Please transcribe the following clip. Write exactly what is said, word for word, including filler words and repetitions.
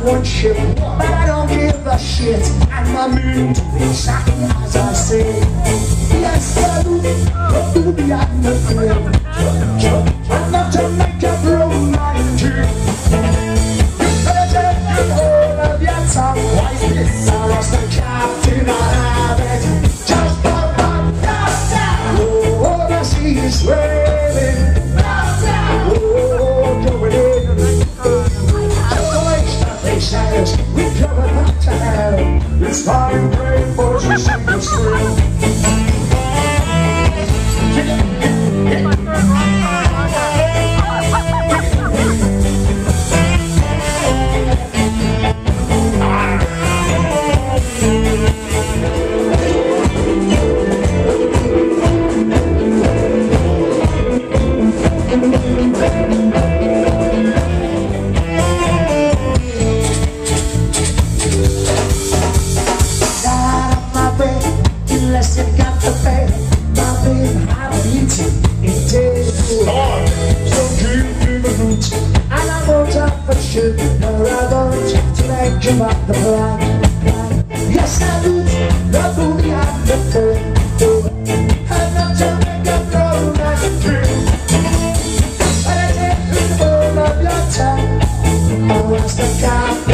one ship, but I don't give a shit. And I mean to be exactly as I say. Yes, I do, but do be on the field. I'm not to make a romantic. You better take hold of your tongue. Why is this? I was the captain, I have it. Just for fun, oh, the sea is wailing. Oh, going in. We cover back to hell. It's fine, brave boys who sing the thrill. Unless you got the pay, my babe, I'll eat it too. So keep in the roots, and I won't have for shit. No, I don't till I give up the plan. Yes, I do, the booty and the fur. I'm not to make a grown man dream. But I take control of your tongue. Oh, what's the cap?